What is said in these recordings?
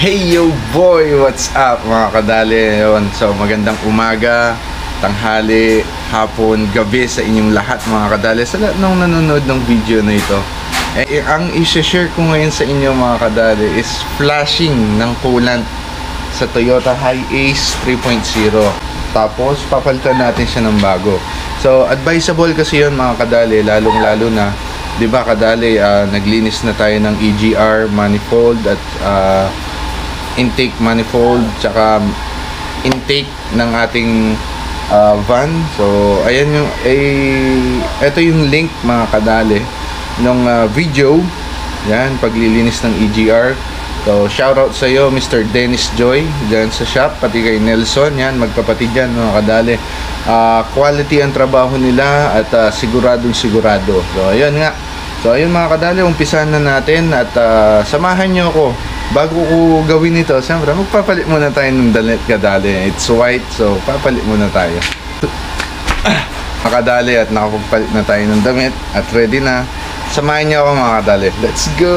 Hey yo boy, what's up mga kadali? So magandang umaga, tanghali, hapon, gabi sa inyong lahat mga kadali, sa lahat ng nanonood ng video na ito. Ang i-share ko ngayon sa inyo mga kadali is flashing ng coolant sa Toyota Hiace 3.0. Tapos papalitan natin siya ng bago. So advisable kasi yun mga kadali, lalong lalo na, di ba kadali, naglinis na tayo ng EGR manifold at intake manifold, tsaka intake ng ating van. So ayan yung ito yung link mga kadali ng video yan, paglilinis ng EGR. So shoutout sa iyo Mr. Dennis Joy dyan sa shop, pati kay Nelson, yan magkapatid yan mga kadali. Quality ang trabaho nila at siguradong sigurado. So ayun nga, so ayun mga kadali, umpisahan na natin at samahan nyo ako. Bago ko gawin ito, siyempre magpapalit muna tayo ng damit kadali. It's white, so papalit muna tayo. Makadali at nakapagpalit na tayo ng damit at ready na. Samahan niyo ako mga kadali. Let's go!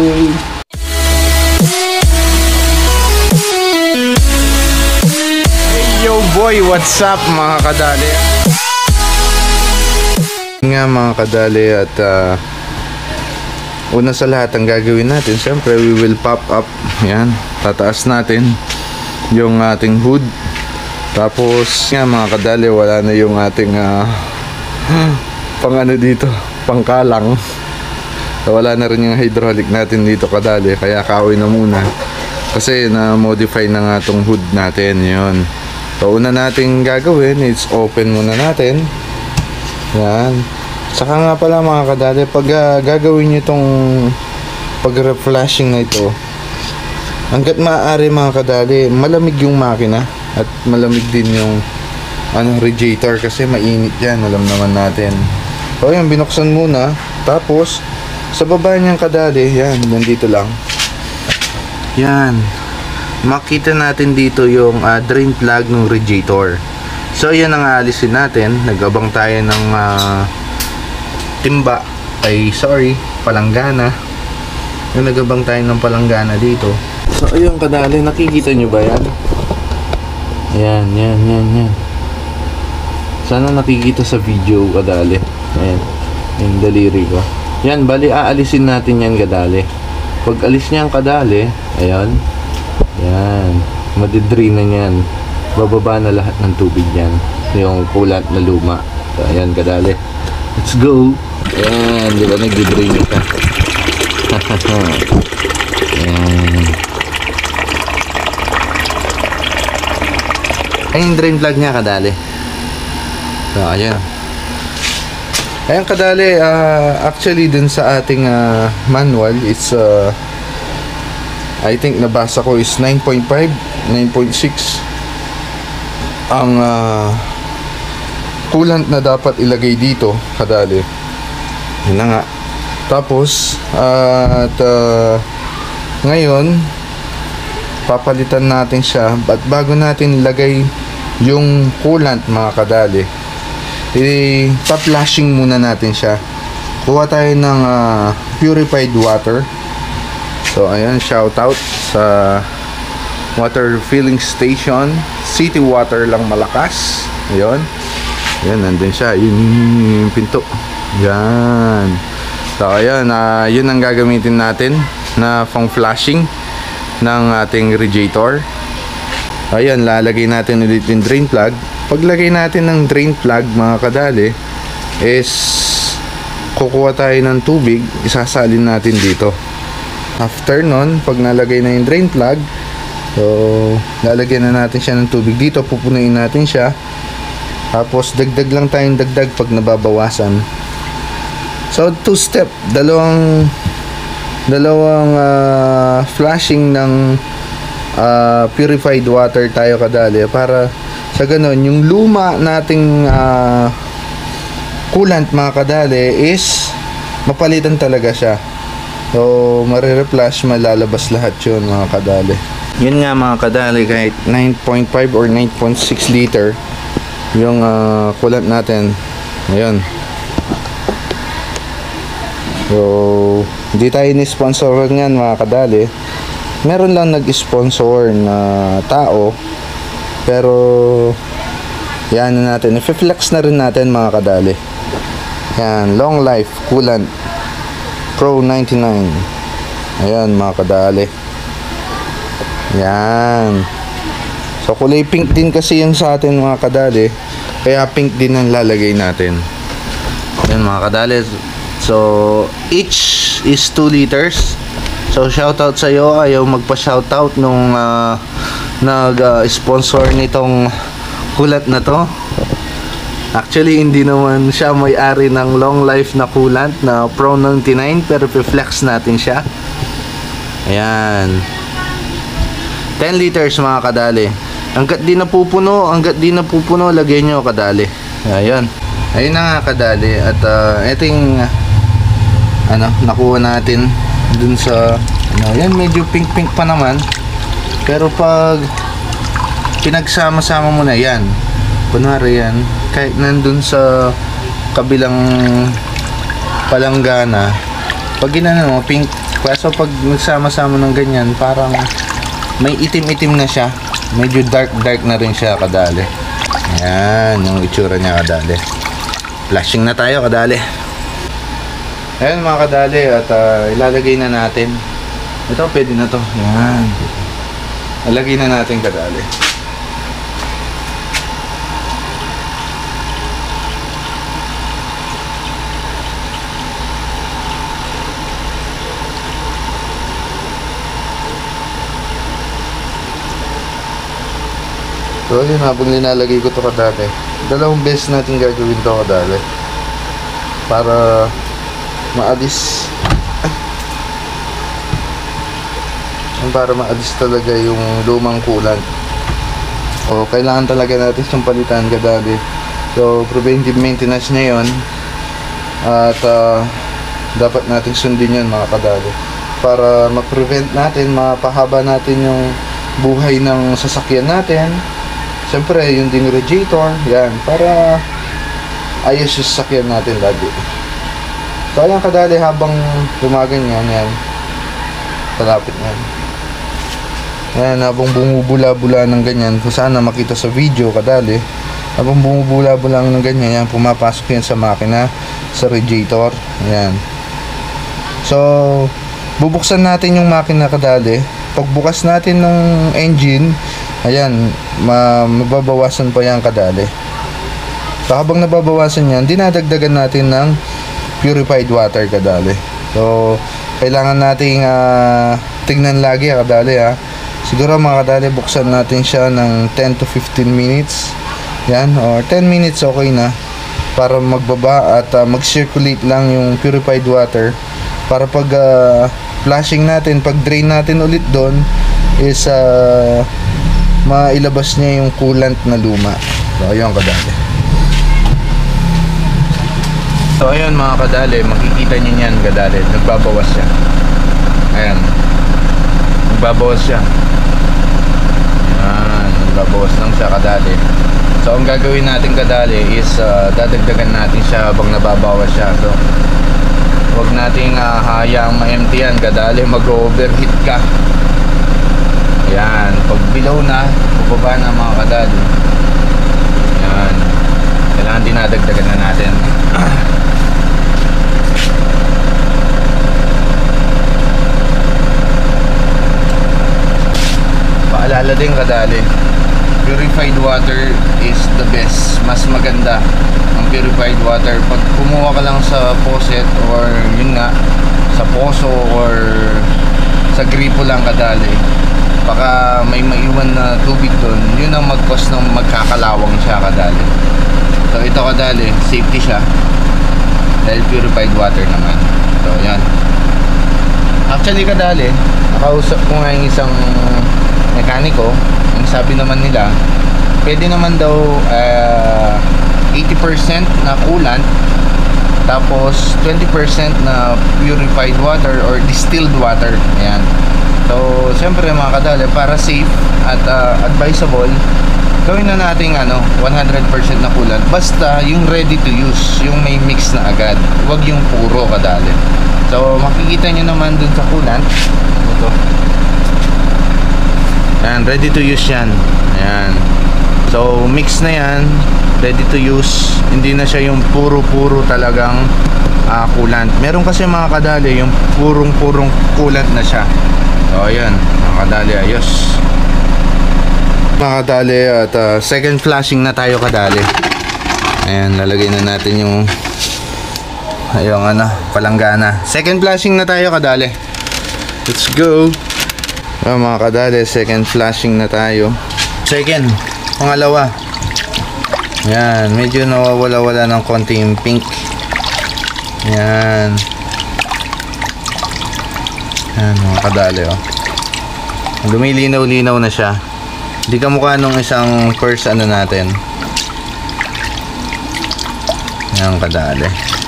Hey yo boy, what's up mga kadali? Nga mga kadali at una sa lahat, ang gagawin natin, siyempre we will pop up, yan, tataas natin yung ating hood. Tapos nga mga kadali, wala na yung ating pang ano dito, pangkalang. So, wala na rin yung hydraulic natin dito kadali, kaya kahoy na muna kasi na-modify na nga tong hood natin. Yun, so una nating gagawin is open muna natin yan. Saka nga pala mga kadali, pag gagawin nyo itong pag-reflashing na ito, hanggat maaari mga kadali, malamig yung makina at malamig din yung radiator kasi mainit yan, alam naman natin. So yan, binuksan muna. Tapos sa baba niyang kadali, yan, nandito lang, yan, makita natin dito yung drain plug ng radiator. So yan ang aalisin natin. Nag-abang tayo ng timba, palanggana. Yung nagabang tayo ng palanggana dito. So ayun kadali, nakikita nyo ba yan? Yan. Sana nakikita sa video kadali. Ayan, yung daliri ko. Yan, bali aalisin natin yan kadali. Pag alis niyan kadali, ayan, yan, madidrain na yan. Bababa na lahat ng tubig yan, yung coolant na luma. So ayan kadali, let's go. Ayan, di ba nag-drain ito? Ayan. Ay, yung drain plug niya kadali. So, ayan. Ayan kadali, actually dun sa ating manual, it's I think nabasa ko is 9.5, 9.6 ang coolant na dapat ilagay dito kadali. Yun na nga. Tapos ngayon papalitan natin siya. At bago natin ilagay yung coolant mga kadali, pa-flashing muna natin siya. Kuha tayo ng purified water. So ayan, shout out sa water filling station, City Water lang Malakas. Ayun, yan, nandun siya. Yun yung pinto. Yan. So ayun, yun ang gagamitin natin na pang flashing ng ating radiator. Ayun, lalagay natin ulit yung drain plug. Paglagay natin ng drain plug mga kadali is kukuha tayo ng tubig, isasalin natin dito. After nun, pag nalagay na yung drain plug, so lalagyan na natin siya ng tubig dito, pupunuin natin siya. Tapos dagdag lang tayong dagdag pag nababawasan. So two step, dalawang flashing ng purified water tayo kadali, para sa ganun yung luma nating coolant mga kadali is mapalitan talaga siya. So marireflash, malalabas lahat yun mga kadali. Yun nga mga kadali, kahit 9.5 or 9.6 liter yung coolant natin. Ayun. So hindi tayo ni-sponsoran yan mga kadali. meron lang nag-sponsor na tao, pero yan na natin, i-flex na rin natin mga kadali. Yan, long life coolant Pro 99. Ayan mga kadali. Yan. So kulay pink din kasi yun sa atin mga kadali, kaya pink din ang lalagay natin. Yan mga kadali. So each is 2 liters. So shoutout sa iyo, ayaw magpa-shoutout nung nag-sponsor nitong coolant na to. Actually hindi naman siya may-ari ng long life na coolant na Pro 99, pero i-flex natin siya. Ayan, 10 liters mga kadali. Hanggat di napupuno, lagay nyo kadali. Ayan, ayun na nga kadali. At ito yung nakuha natin dun sa yan, medyo pink pa naman, pero pag pinagsama-sama mo na yan, kunwari yan, kahit nandun sa kabilang palanggana, pag ginano mo pink, kaso pag nagsama-sama ng ganyan, parang may itim-itim na siya, medyo dark na rin siya kadali. Ayan yung itsura niya kadali. Flashing na tayo kadali. Ayan mga kadali, at ilalagay na natin. Ito pwede na to. Ayan, ilalagay na natin kadali. So yun, habang linalagay ko to kadali, 2 beses natin gagawin to kadali, para maalis talaga yung lumang coolant. O kailangan talaga natin siyang palitan kadali. So preventive maintenance niya yun, at dapat natin sundin yun mga kadali, para ma-prevent natin, mapahaba natin yung buhay ng sasakyan natin. Siyempre yung ding radiator, yan, para ayos yung sasakyan natin lagi. So ayan kadali, habang gumaganyan yan, kalapit yan. Ayan, habang bumubula-bula ng ganyan, kung sana makita sa video kadali, habang bumubula-bula ng ganyan, yan, pumapasok yan sa makina, sa radiator. Ayan. So bubuksan natin yung makina kadali. Pagbukas natin ng engine, ayan, mababawasan pa yan kadali. So habang nababawasan yan, dinadagdagan natin ng purified water kadali. So kailangan nating tignan lagi kadali ha. Siguro mga kadali, buksan natin siya ng 10 to 15 minutes. Yan, or 10 minutes okay na, para magbaba at mag-circulate lang yung purified water, para pag flushing natin, pag drain natin ulit doon, is mailabas niya yung coolant na luma. So ayun kadali. So ayun mga kadali, makikita niyo yan kadali, nagbabawas siya. Ayan, nagbabawas siya. Ayan, nagbabawas lang siya kadali. So ang gagawin natin kadali is dadagdagan natin siya habang nababawas siya. So huwag nating hayaang ma-empty yan kadali, mag-overheat ka. Ayan, pag below na, bubaba na mga kadali. Ayan, kailangan dinadagdagan na natin. Paalala din kadali, purified water is the best. Mas maganda ang purified water. Pag kumuha ka lang sa faucet, or yun nga, sa poso or sa gripo lang kadali, baka may maiwan na tubig doon, yun ang mag-cause ng magkakalawang siya kadali. So ito kadali, safety siya dahil purified water naman. So yan, actually kadali, nakausap ko nga yung isang mekaniko. Ang sabi naman nila, pwede naman daw 80% na coolant, tapos 20% na purified water or distilled water. Ayan. So syempre mga kadali, para safe at advisable, gawin na natin 100% na coolant. Basta yung ready to use, yung may mix na agad, huwag yung puro kadali. So makikita nyo naman dun sa coolant, ito, Ayan, ready to use yan. Ayan. So, mix na yan. Ready to use. Hindi na siya yung puro-puro talagang coolant. Meron kasi mga kadali, yung purong-purong coolant na siya. So, ayan. Mga kadali, ayos. Mga kadali, at second flashing na tayo kadali. Ayan, lalagay na natin yung palanggana. Second flashing na tayo kadali. Let's go. Mga kadali, second flashing na tayo. Second, pangalawa. Yan, medyo nawawala-wala ng konti yung pink. Yan. Yan mga kadali, oh. Lumilinaw-linaw na siya. Hindi kamukha nung isang first natin. Yan kadali.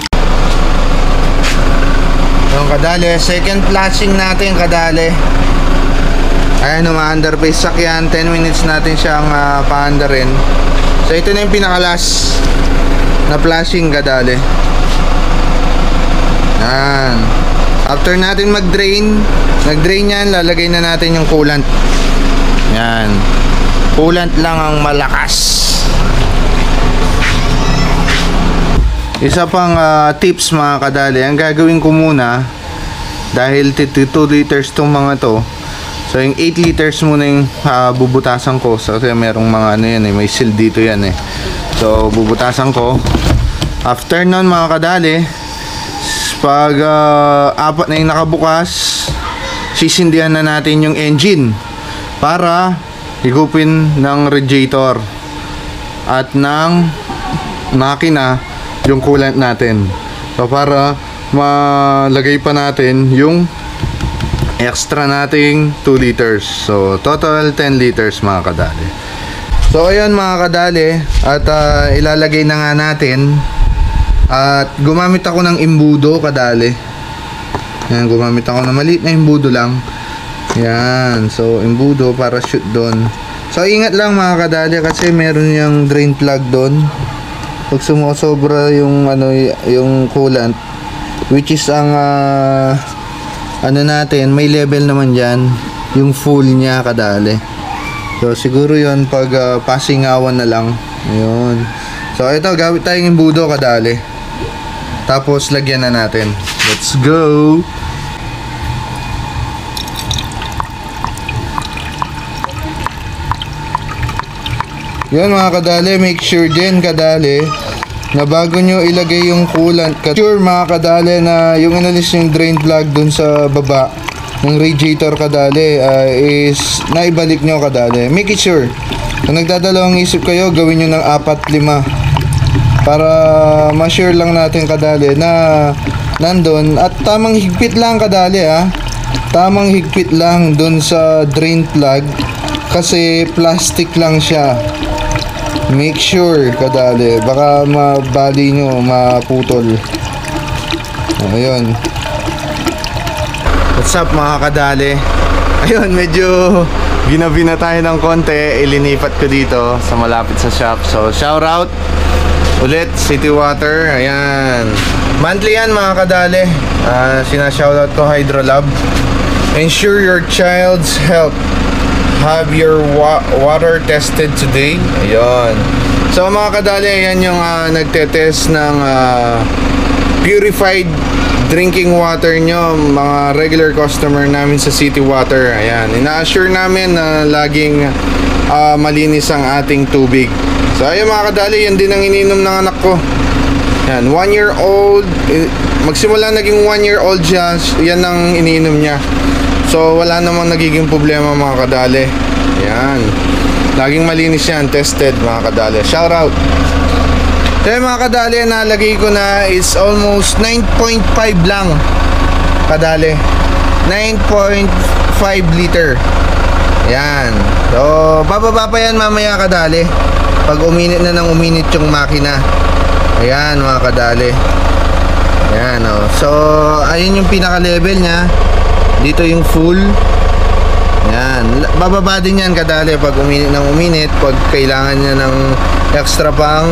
Yung kadali, second flashing natin kadali. Ayan, ma-underpace sakyan. 10 minutes natin siyang paandarin. So ito na yung pinakalas na flashing kadali. Yan. After natin mag-drain yan, lalagay na natin yung coolant. Yan. Coolant lang ang malakas. Isa pang tips mga kadali, ang gagawin ko muna, dahil 2 liters tong mga to, so yung 8 liters muna yung bubutasan ko. So kasi merong mga yan may seal dito yan So bubutasan ko. After nun mga kadali, pag apat na yung nakabukas, sisindihan na natin yung engine para higupin ng radiator at ng makina yung coolant natin. So para malagay pa natin yung extra nating 2 liters. So total 10 liters mga kadali. So ayun mga kadali, at ilalagay na nga natin. At gumamit ako ng imbudo kadali. Yan, gumamit ako ng maliit na imbudo lang. Yan, so imbudo para shoot doon. So ingat lang mga kadali kasi meron yung drain plug doon. Pag sumusobra yung yung coolant, which is ang natin, may level naman dyan, yung full niya kadali. So siguro yun pag pasingawan na lang. Ayun. So ito, gamit tayong imbudo kadali. Tapos lagyan na natin. Let's go. Yun mga kadali, make sure din kadali na bago nyo ilagay yung coolant, sure mga kadali na yung inalis yung drain plug dun sa baba ng radiator kadali is naibalik nyo kadali. Make it sure. Kung nagdadalawang isip kayo, gawin nyo ng 4-5 para ma-sure lang natin kadali na nandun. At tamang higpit lang kadali tamang higpit lang dun sa drain plug kasi plastic lang siya. Make sure kadali, baka mabali nyo, maputol. Ayun. What's up mga kadali? Ayun, medyo ginabi na tayo ng konti. Ilinipat ko dito sa malapit sa shop. So shout out ulit City Water. Ayan, monthly yan mga kadali. Sinashoutout ko Hydrolab. Ensure your child's health. Have your water tested today. Ayun. So mga kadali, ayan yung nagtetest ng purified drinking water nyo, mga regular customer namin sa City Water. Ayan, ina-assure namin na laging malinis ang ating tubig. So ayun mga kadali, yan din ang ininom ng anak ko. Yan, 1 year old, magsimula naging 1 year old siya, yan ang ininom niya. So wala namang nagiging problema mga kadali. Yan, laging malinis yan, tested mga kadali. Shout out. So mga kadali, nalagay ko na is almost 9.5 lang kadali, 9.5 liter. Yan. So bababa pa yan mamaya kadali pag uminit na ng uminit yung makina. Ayan mga kadali. Ayan So ayun yung pinaka level nya. Dito yung full. Yan, bababa din yan kadali pag uminit ng uminit, pag kailangan niya ng extra pang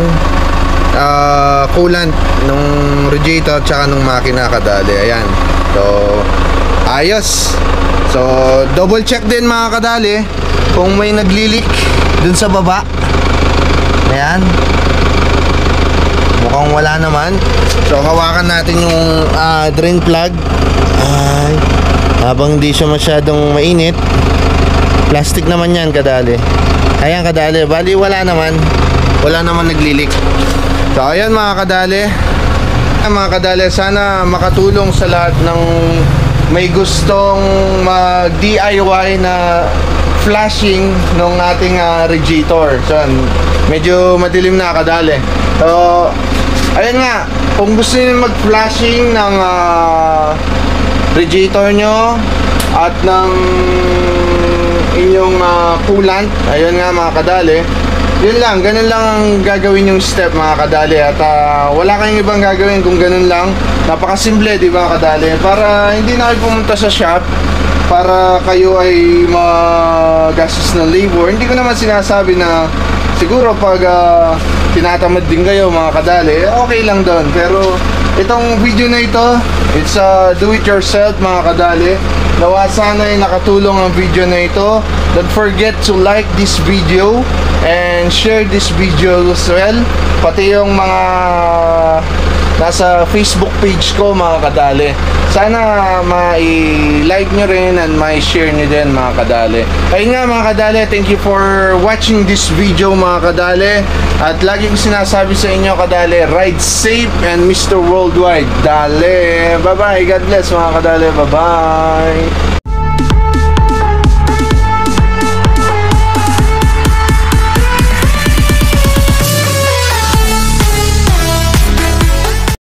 coolant nung radiator tsaka nung makina kadali. Ayan, so ayos. So double check din mga kadali kung may naglilik dun sa baba. Ayan. Mukhang wala naman. So hawakan natin yung drain plug. Ay, habang hindi siya masyadong mainit. Plastic naman yan, kadali. Ayan, kadali. Bali wala naman. Wala naman naglilik. So ayan mga kadali. Mga kadali, sana makatulong sa lahat ng may gustong mag DIY na flashing ng ating radiator. So medyo madilim na, kadali. So ayun nga, kung gusto niyo mag-flashing ng radiator nyo at ng inyong coolant, ayun nga mga kadali, yun lang, ganun lang ang gagawin yung step mga kadali. At wala kayong ibang gagawin kung ganun lang. Napakasimple, di ba kadali? Para hindi na kayo pumunta sa shop, para kayo ay magastos ng labor. Hindi ko naman sinasabi na siguro pag tinatamad din kayo mga kadali, okay lang doon. Pero itong video na ito, it's do it yourself mga kadali. Nawa sana ay nakatulong ang video na ito. Don't forget to like this video and share this video as well. Pati yung mga nasa Facebook page ko mga kadali, sana ma-like nyo rin and ma-share nyo din mga kadali. Ayun nga mga kadali, thank you for watching this video mga kadali. At lagi ko sinasabi sa inyo kadali, ride safe and Mr. Worldwide. Dali, bye bye, God bless mga kadali, bye bye.